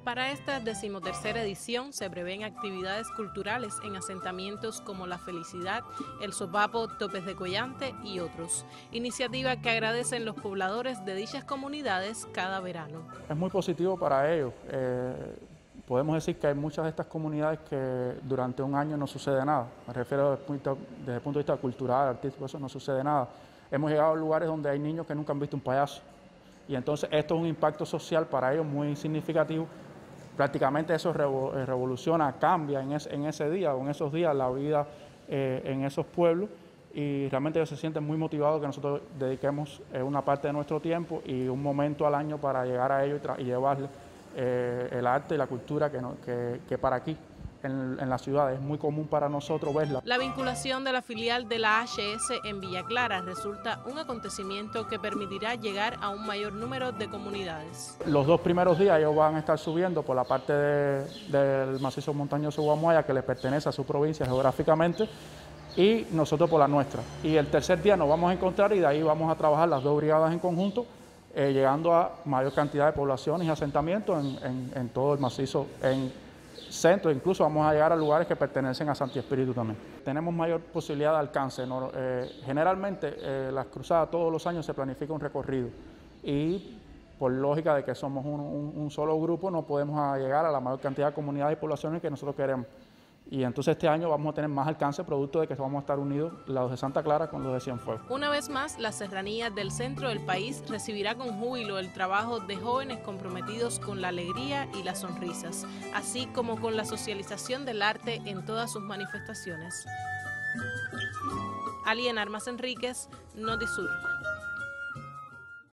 Para esta 13ª edición se prevén actividades culturales en asentamientos como La Felicidad, El Sopapo, Topes de Collante y otros. Iniciativa que agradecen los pobladores de dichas comunidades cada verano. Es muy positivo para ellos. Podemos decir que hay muchas de estas comunidades que durante un año no sucede nada. Me refiero desde el punto de vista cultural, artístico, eso no sucede nada. Hemos llegado a lugares donde hay niños que nunca han visto un payaso. Y entonces esto es un impacto social para ellos muy significativo. Prácticamente eso revoluciona, cambia en ese día o en esos días la vida en esos pueblos, y realmente ellos se sienten muy motivados que nosotros dediquemos una parte de nuestro tiempo y un momento al año para llegar a ellos y llevarles el arte y la cultura que para aquí en la ciudad es muy común para nosotros verla. La vinculación de la filial de la HS en Villa Clara resulta un acontecimiento que permitirá llegar a un mayor número de comunidades. Los 2 primeros días ellos van a estar subiendo por la parte del macizo montañoso Guamuaya, que le pertenece a su provincia geográficamente, y nosotros por la nuestra. Y el tercer día nos vamos a encontrar y de ahí vamos a trabajar las 2 brigadas en conjunto, llegando a mayor cantidad de poblaciones y asentamientos en todo el macizo, en centro. Incluso vamos a llegar a lugares que pertenecen a Santi Espíritu también. Tenemos mayor posibilidad de alcance. Generalmente las cruzadas todos los años se planifica un recorrido y por lógica de que somos un solo grupo no podemos llegar a la mayor cantidad de comunidades y poblaciones que nosotros queremos. Y entonces este año vamos a tener más alcance producto de que vamos a estar unidos los de Santa Clara con los de Cienfuegos. Una vez más, la serranía del centro del país recibirá con júbilo el trabajo de jóvenes comprometidos con la alegría y las sonrisas, así como con la socialización del arte en todas sus manifestaciones. Alien Armas Enríquez, Notisur.